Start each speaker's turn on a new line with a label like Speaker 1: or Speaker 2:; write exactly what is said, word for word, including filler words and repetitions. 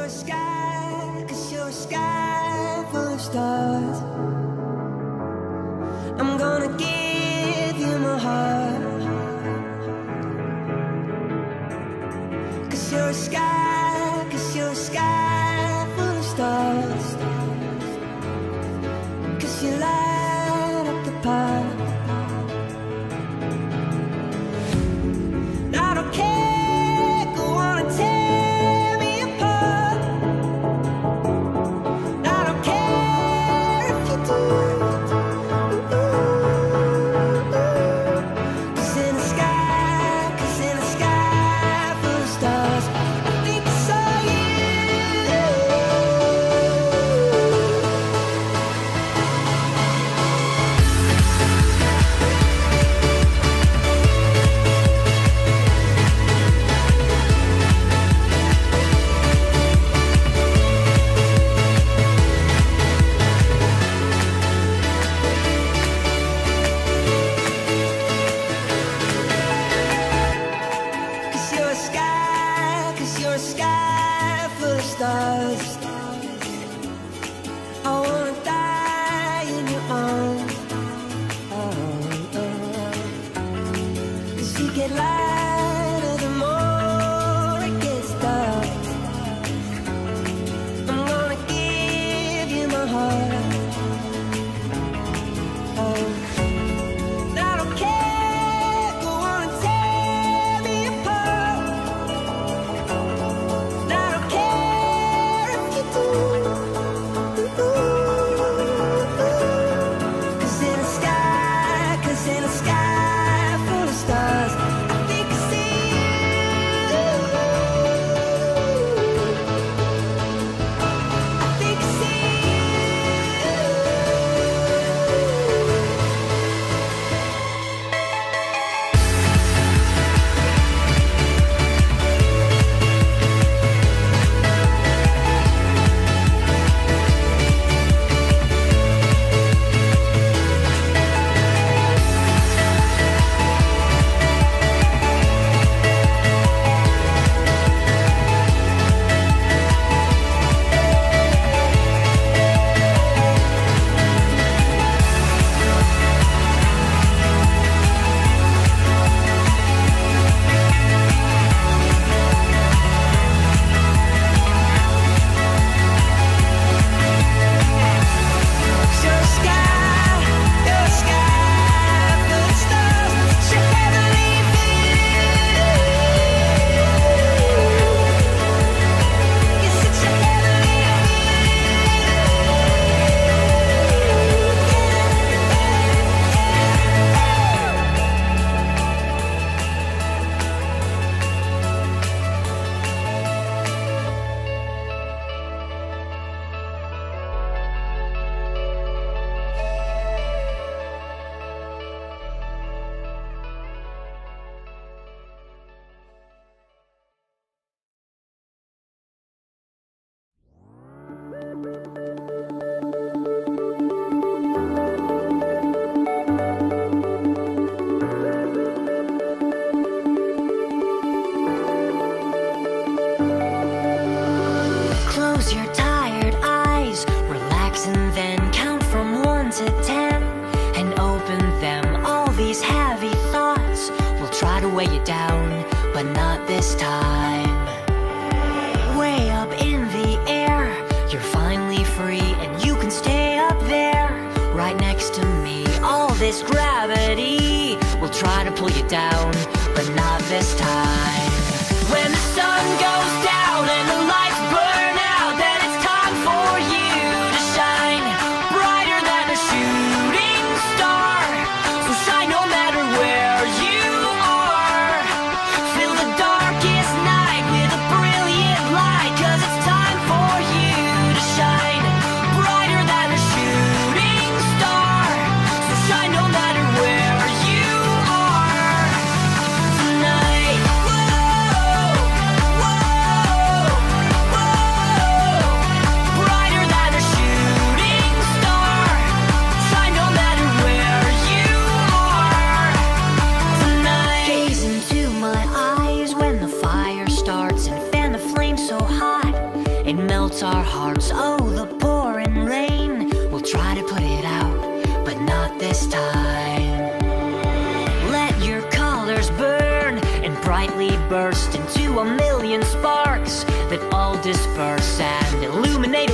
Speaker 1: you're a sky, cause you're a sky full of stars. I'm gonna give you my heart, cause you're a sky, cause you're a sky full of stars, cause you light up the path. I don't care, go on and tear me apart. I don't care if you do. Cause in the sky, cause in the sky full of stars, I think I saw you. Cause you're a sky, cause you're a sky full of stars. I wanna die in your arms. Oh, oh. Cause you get lighter the more it gets dark. I'm gonna give you my heart. Oh, I don't care, go on and tear me apart. I don't care if you do. Cause in the sky, cause in the sky full of stars, I think I see you. I think I see
Speaker 2: Close your tired eyes, relax and then count from one to ten and open them. All these heavy thoughts will try to weigh you down, but not this time. Way up in the air, you're finally free and you can stay up there right next to me. All this gravity will try to pull you down, but not this time. When the sun goes down and the lights burn out, then it's time for you to shine brighter than a shooting star. So shine no matter where you are. Fill the darkest night with a brilliant light, 'cause it's time for you to shine brighter than a shooting star. So shine no matter where you are tonight. Whoa. melts our hearts. Oh, the pouring rain. We'll try to put it out, but not this time. Let your colors burn and brightly burst into a million sparks that all disperse and illuminate